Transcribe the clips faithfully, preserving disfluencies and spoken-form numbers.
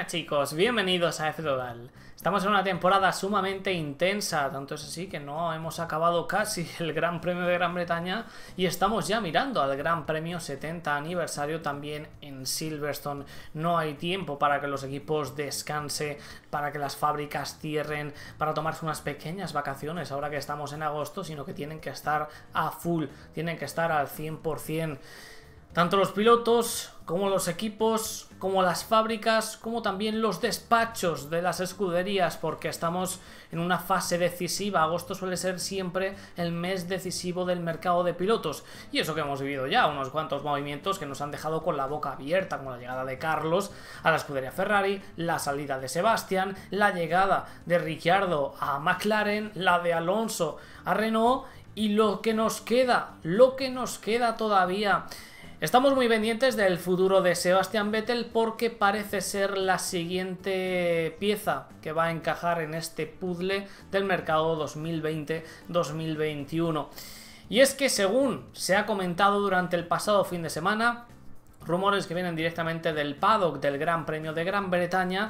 Buenas chicos, bienvenidos a F Total. Estamos en una temporada sumamente intensa, tanto es así que no hemos acabado casi el Gran Premio de Gran Bretaña y estamos ya mirando al Gran Premio setenta aniversario también en Silverstone. No hay tiempo para que los equipos descansen, para que las fábricas cierren, para tomarse unas pequeñas vacaciones ahora que estamos en agosto, sino que tienen que estar a full, tienen que estar al cien por cien. Tanto los pilotos, como los equipos, como las fábricas, como también los despachos de las escuderías, porque estamos en una fase decisiva. Agosto suele ser siempre el mes decisivo del mercado de pilotos. Y eso que hemos vivido ya, unos cuantos movimientos que nos han dejado con la boca abierta, como la llegada de Carlos a la escudería Ferrari, la salida de Sebastián, la llegada de Ricciardo a McLaren, la de Alonso a Renault, y lo que nos queda, lo que nos queda todavía. Estamos muy pendientes del futuro de Sebastian Vettel porque parece ser la siguiente pieza que va a encajar en este puzzle del mercado dos mil veinte dos mil veintiuno. Y es que según se ha comentado durante el pasado fin de semana, rumores que vienen directamente del paddock del Gran Premio de Gran Bretaña,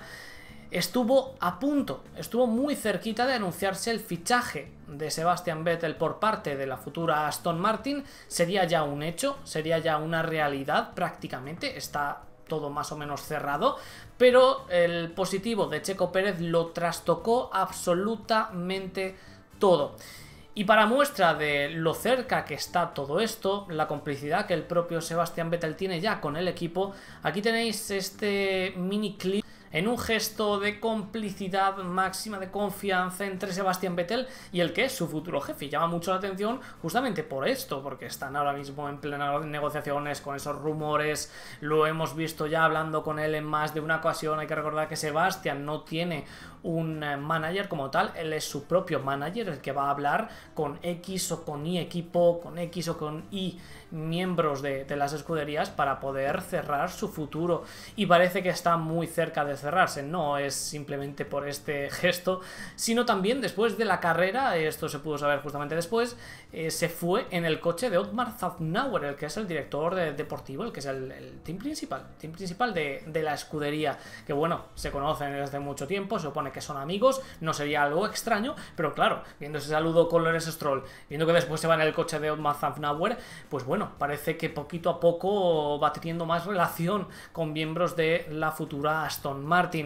estuvo a punto, estuvo muy cerquita de anunciarse el fichaje de Sebastian Vettel por parte de la futura Aston Martin. Sería ya un hecho, sería ya una realidad prácticamente, está todo más o menos cerrado, pero el positivo de Checo Pérez lo trastocó absolutamente todo. Y para muestra de lo cerca que está todo esto, la complicidad que el propio Sebastian Vettel tiene ya con el equipo, aquí tenéis este mini clip en un gesto de complicidad máxima, de confianza entre Sebastian Vettel y el que es su futuro jefe. Llama mucho la atención justamente por esto, porque están ahora mismo en plenas negociaciones con esos rumores. Lo hemos visto ya hablando con él en más de una ocasión. Hay que recordar que Sebastian no tiene un manager como tal, él es su propio manager, el que va a hablar con X o con Y equipo, con X o con Y miembros de, de las escuderías para poder cerrar su futuro, y parece que está muy cerca de cerrarse. No es simplemente por este gesto, sino también después de la carrera, esto se pudo saber justamente después, eh, se fue en el coche de Otmar Szafnauer, el que es el director de, deportivo, el que es el, el team principal, team principal de, de la escudería, que bueno, se conocen desde mucho tiempo, se supone que son amigos, no sería algo extraño, pero claro, viendo ese saludo con Lawrence Stroll, viendo que después se va en el coche de Otmar Szafnauer, pues bueno, parece que poquito a poco va teniendo más relación con miembros de la futura Aston Martin.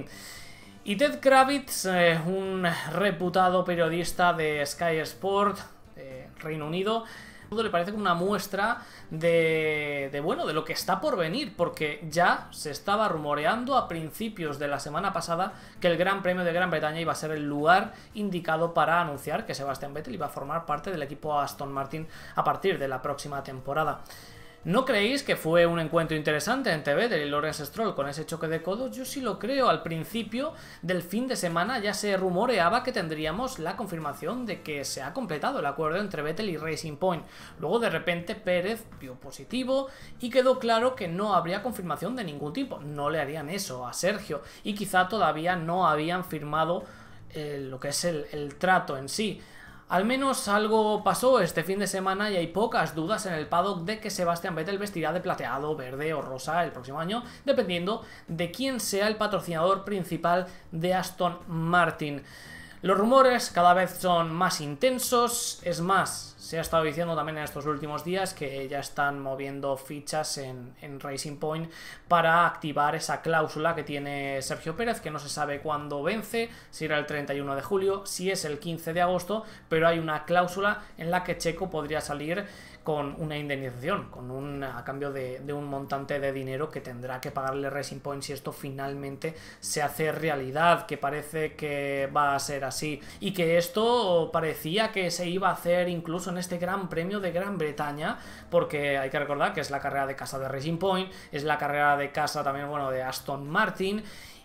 Y Ted Kravitz, eh, un reputado periodista de Sky Sport, de Reino Unido, le parece como una muestra de, de, bueno, de lo que está por venir, porque ya se estaba rumoreando a principios de la semana pasada que el Gran Premio de Gran Bretaña iba a ser el lugar indicado para anunciar que Sebastian Vettel iba a formar parte del equipo Aston Martin a partir de la próxima temporada. ¿No creéis que fue un encuentro interesante entre Vettel y Lawrence Stroll con ese choque de codos? Yo sí lo creo. Al principio del fin de semana ya se rumoreaba que tendríamos la confirmación de que se ha completado el acuerdo entre Vettel y Racing Point. Luego de repente Pérez vio positivo y quedó claro que no habría confirmación de ningún tipo. No le harían eso a Sergio y quizá todavía no habían firmado eh, lo que es el, el trato en sí. Al menos algo pasó este fin de semana y hay pocas dudas en el paddock de que Sebastian Vettel vestirá de plateado, verde o rosa el próximo año, dependiendo de quién sea el patrocinador principal de Aston Martin. Los rumores cada vez son más intensos, es más, se ha estado diciendo también en estos últimos días que ya están moviendo fichas en, en Racing Point para activar esa cláusula que tiene Sergio Pérez, que no se sabe cuándo vence, si era el treinta y uno de julio, si es el quince de agosto, pero hay una cláusula en la que Checo podría salir con una indemnización, con un, a cambio de, de un montante de dinero que tendrá que pagarle Racing Point si esto finalmente se hace realidad, que parece que va a ser así, y que esto parecía que se iba a hacer incluso en este Gran Premio de Gran Bretaña, porque hay que recordar que es la carrera de casa de Racing Point, es la carrera de casa también, bueno, de Aston Martin,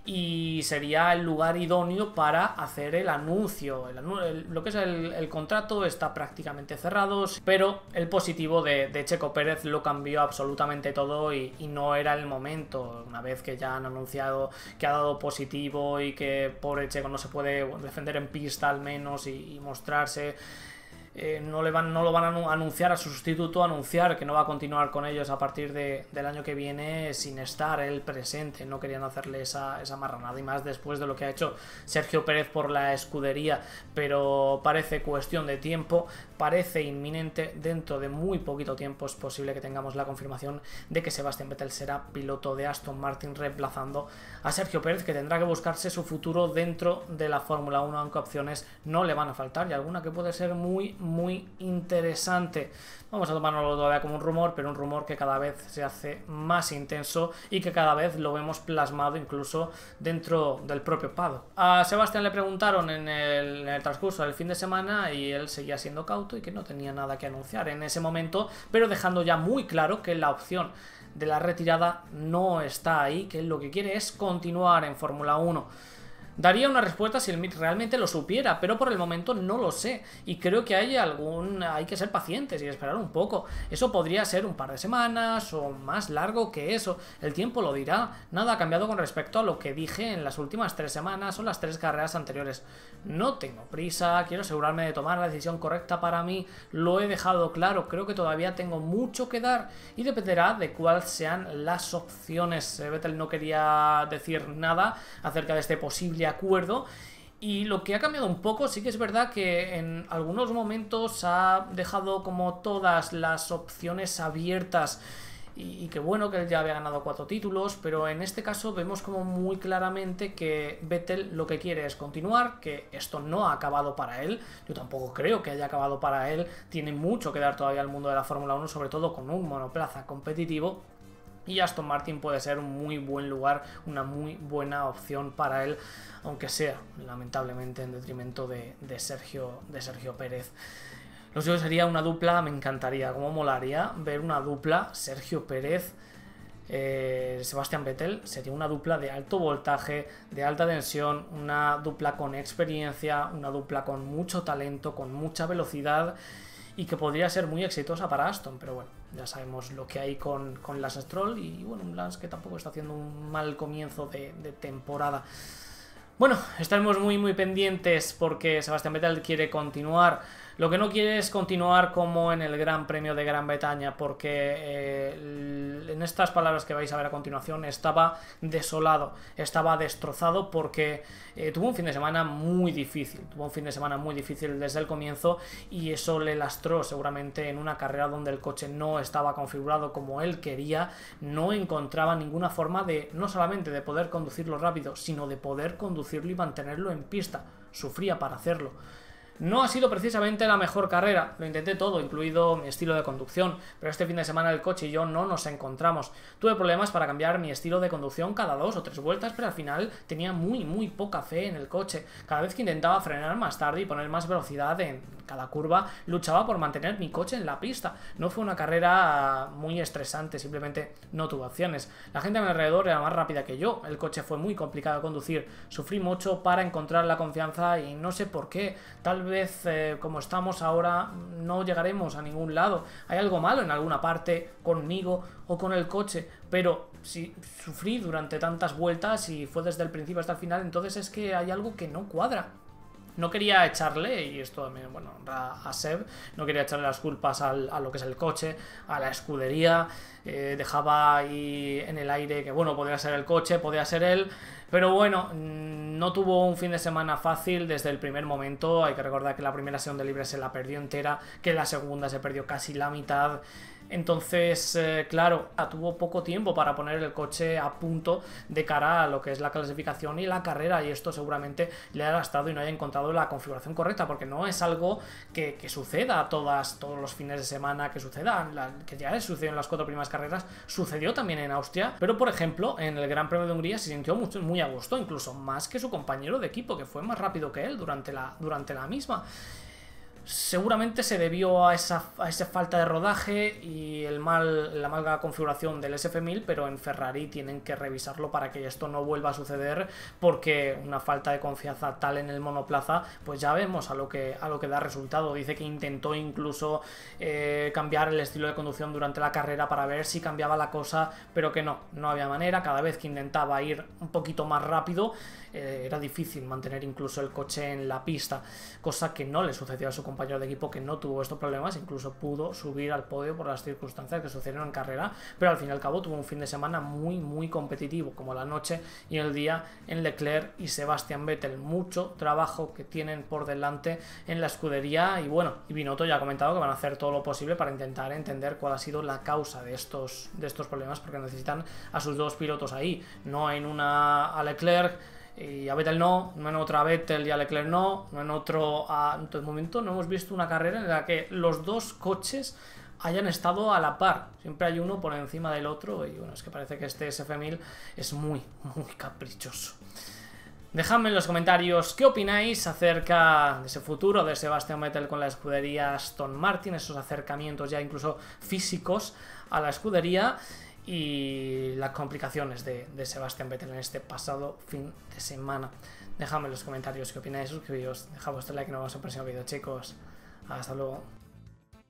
y sería el lugar idóneo para hacer el anuncio. El, el, lo que es el, el contrato está prácticamente cerrado, pero el positivo de, de Checo Pérez lo cambió absolutamente todo y, y no era el momento. Una vez que ya han anunciado que ha dado positivo y que pobre Checo no se puede defender en pista al menos y, y mostrarse, eh, no, le van, no lo van a anunciar a su sustituto, anunciar que no va a continuar con ellos a partir de, del año que viene sin estar él presente. No querían hacerle esa, esa marranada, y más después de lo que ha hecho Sergio Pérez por la escudería, pero parece cuestión de tiempo, parece inminente. Dentro de muy poquito tiempo es posible que tengamos la confirmación de que Sebastian Vettel será piloto de Aston Martin, reemplazando a Sergio Pérez, que tendrá que buscarse su futuro dentro de la Fórmula uno, aunque opciones no le van a faltar, y alguna que puede ser muy muy interesante. Vamos a tomárnoslo todavía como un rumor, pero un rumor que cada vez se hace más intenso y que cada vez lo vemos plasmado incluso dentro del propio paddock. A Sebastián le preguntaron en el, en el transcurso del fin de semana y él seguía siendo cauto y que no tenía nada que anunciar en ese momento, pero dejando ya muy claro que la opción de la retirada no está ahí, que él lo que quiere es continuar en Fórmula uno. Daría una respuesta si él realmente lo supiera, pero por el momento no lo sé, y creo que hay algún hay que ser pacientes y esperar un poco. Eso podría ser un par de semanas o más largo que eso, el tiempo lo dirá. Nada ha cambiado con respecto a lo que dije en las últimas tres semanas o las tres carreras anteriores. No tengo prisa, quiero asegurarme de tomar la decisión correcta para mí, lo he dejado claro. Creo que todavía tengo mucho que dar y dependerá de cuáles sean las opciones. Vettel no quería decir nada acerca de este posible acuerdo, y lo que ha cambiado un poco, sí que es verdad que en algunos momentos ha dejado como todas las opciones abiertas, y, y que bueno, que él ya había ganado cuatro títulos, pero en este caso vemos como muy claramente que Vettel lo que quiere es continuar, que esto no ha acabado para él. Yo tampoco creo que haya acabado para él, tiene mucho que dar todavía al mundo de la Fórmula uno, sobre todo con un monoplaza competitivo. Y Aston Martin puede ser un muy buen lugar, una muy buena opción para él, aunque sea, lamentablemente, en detrimento de, de, Sergio, de Sergio Pérez. Lo suyo sería una dupla, me encantaría, como molaría ver una dupla, Sergio Pérez, eh, Sebastian Vettel. Sería una dupla de alto voltaje, de alta tensión, una dupla con experiencia, una dupla con mucho talento, con mucha velocidad, y que podría ser muy exitosa para Aston, pero bueno, ya sabemos lo que hay con, con Lance Stroll, y bueno, un Lance que tampoco está haciendo un mal comienzo de, de temporada. Bueno, estaremos muy muy pendientes porque Sebastian Vettel quiere continuar. Lo que no quiere es continuar como en el Gran Premio de Gran Bretaña, porque eh, en estas palabras que vais a ver a continuación estaba desolado, estaba destrozado, porque eh, tuvo un fin de semana muy difícil, tuvo un fin de semana muy difícil desde el comienzo, y eso le lastró seguramente en una carrera donde el coche no estaba configurado como él quería, no encontraba ninguna forma de, no solamente de poder conducirlo rápido, sino de poder conducirlo y mantenerlo en pista. Sufría para hacerlo. No ha sido precisamente la mejor carrera, lo intenté todo, incluido mi estilo de conducción, pero este fin de semana el coche y yo no nos encontramos. Tuve problemas para cambiar mi estilo de conducción cada dos o tres vueltas, pero al final tenía muy muy poca fe en el coche. Cada vez que intentaba frenar más tarde y poner más velocidad en cada curva, luchaba por mantener mi coche en la pista. No fue una carrera muy estresante, simplemente no tuve opciones. La gente a mi alrededor era más rápida que yo, el coche fue muy complicado de conducir, sufrí mucho para encontrar la confianza y no sé por qué. Tal vez eh, como estamos ahora no llegaremos a ningún lado. Hay algo malo en alguna parte conmigo o con el coche, pero si sufrí durante tantas vueltas y fue desde el principio hasta el final, entonces es que hay algo que no cuadra. No quería echarle, y esto también, bueno, a, a Seb, no quería echarle las culpas al, a lo que es el coche, a la escudería, eh, dejaba ahí en el aire que, bueno, podría ser el coche, podría ser él, pero bueno, no tuvo un fin de semana fácil desde el primer momento. Hay que recordar que la primera sesión de libre se la perdió entera, que la segunda se perdió casi la mitad. Entonces, eh, claro, tuvo poco tiempo para poner el coche a punto de cara a lo que es la clasificación y la carrera, y esto seguramente le ha lastrado y no haya encontrado la configuración correcta, porque no es algo que, que suceda todas, todos los fines de semana, que suceda, la, que ya sucedió en las cuatro primeras carreras, sucedió también en Austria, pero por ejemplo, en el Gran Premio de Hungría se sintió mucho, muy a gusto, incluso más que su compañero de equipo, que fue más rápido que él durante la, durante la misma. Seguramente se debió a esa, a esa falta de rodaje y el mal, la mala configuración del S F mil, pero en Ferrari tienen que revisarlo para que esto no vuelva a suceder, porque una falta de confianza tal en el monoplaza, pues ya vemos a lo que, a lo que da resultado. Dice que intentó incluso eh, cambiar el estilo de conducción durante la carrera para ver si cambiaba la cosa, pero que no, no había manera. Cada vez que intentaba ir un poquito más rápido, eh, era difícil mantener incluso el coche en la pista, cosa que no le sucedió a su compañero compañero de equipo que no tuvo estos problemas, incluso pudo subir al podio por las circunstancias que sucedieron en carrera, pero al fin y al cabo tuvo un fin de semana muy muy competitivo, como la noche y el día en Leclerc y Sebastian Vettel. Mucho trabajo que tienen por delante en la escudería, y bueno, y Binotto ya ha comentado que van a hacer todo lo posible para intentar entender cuál ha sido la causa de estos, de estos problemas, porque necesitan a sus dos pilotos ahí, no en una a Leclerc y a Vettel no, no en otra a Vettel y a Leclerc no, no en otro a... En todo momento no hemos visto una carrera en la que los dos coches hayan estado a la par, siempre hay uno por encima del otro, y bueno, es que parece que este S F mil es muy, muy caprichoso. Dejadme en los comentarios qué opináis acerca de ese futuro de Sebastian Vettel con la escudería Aston Martin, esos acercamientos ya incluso físicos a la escudería y las complicaciones de, de Sebastian Vettel en este pasado fin de semana. Dejadme en los comentarios qué opináis, suscribíos, dejad vuestro like y nos vemos en el próximo vídeo, chicos. Hasta luego.